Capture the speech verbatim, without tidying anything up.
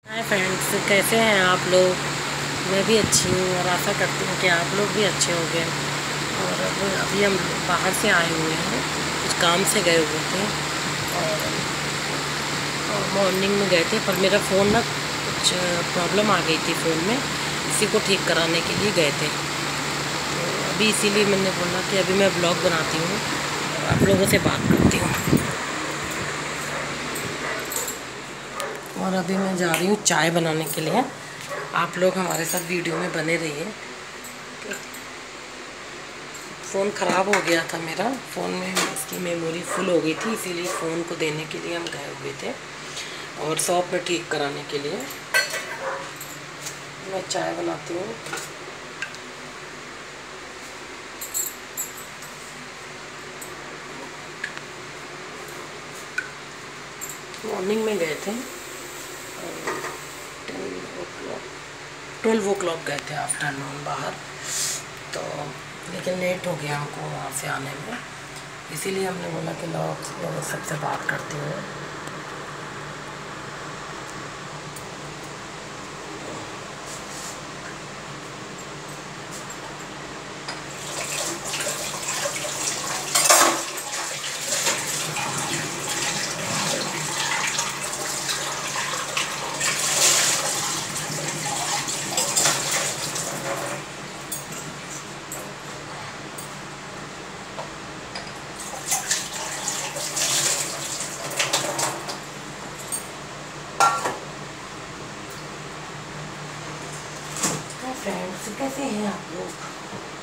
Hi friends, कैसे हैं आप लोग। मैं भी अच्छी हूँ और आशा करती हूँ कि आप लोग भी अच्छे होंगे। और अब अभी हम बाहर से आए हुए हैं, कुछ काम से गए हुए थे और, और मॉर्निंग में गए थे, पर मेरा फ़ोन ना कुछ प्रॉब्लम आ गई थी फ़ोन में, इसी को ठीक कराने के लिए गए थे। तो अभी इसीलिए मैंने बोला कि अभी मैं ब्लॉग बनाती हूँ और आप लोगों से बात करती हूँ। और अभी मैं जा रही हूँ चाय बनाने के लिए। आप लोग हमारे साथ वीडियो में बने रहिए। फ़ोन ख़राब हो गया था मेरा, फ़ोन में इसकी मेमोरी फुल हो गई थी, इसीलिए फ़ोन को देने के लिए हम गए हुए थे और शॉप में ठीक कराने के लिए। मैं चाय बनाती हूँ। मॉर्निंग में गए थे, ten o'clock twelve o'clock गए थे आफ्टरनून बाहर, तो लेकिन लेट हो गया हमको वहाँ से आने में, इसीलिए हमने बोला कि लोग सबसे बात करती हूँ। फ्रेंड्स, कैसे हैं आप लोग।